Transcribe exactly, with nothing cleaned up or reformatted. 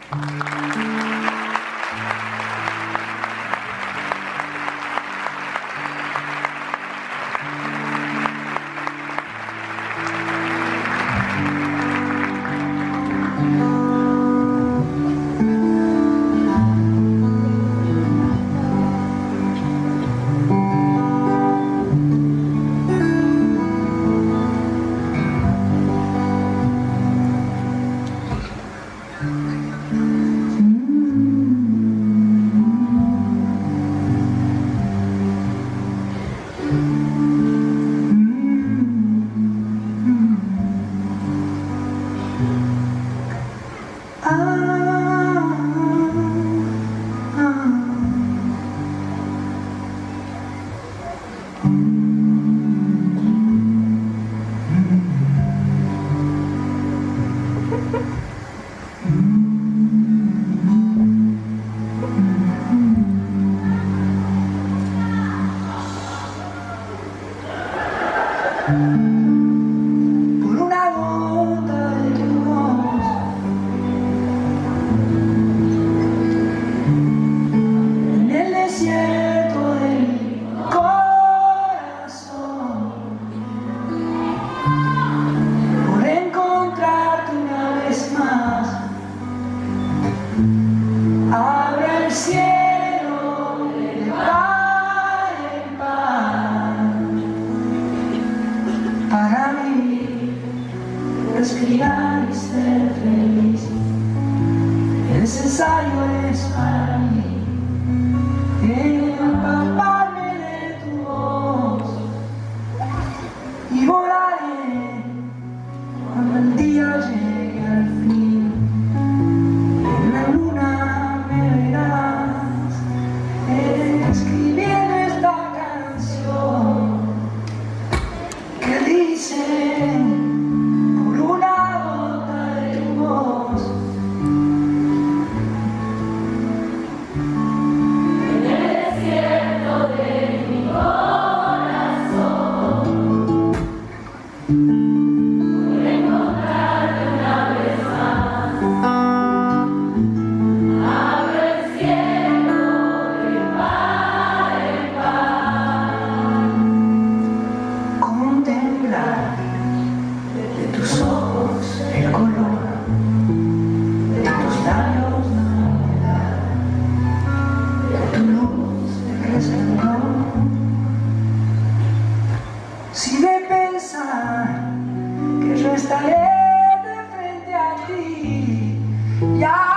Por una gota de tu voz, en el desierto de mi corazón, por encontrarte una vez más, abre el cielo de par en par. Para mí, respirar y ser feliz, necesario es para mí empaparme de tu voz, y volaré cuando el día llegue al fin. En la luna me verás escribiendo esta canción que dice: por una gota de tu voz, en el desierto de mi corazón, por encontrarte una vez más, abro el cielo de par en par. Contemplar de tus ojos el color, de tus labios la humedad, de tu luz el resplandor. Si de pensar que yo estaré de frente a ti, ya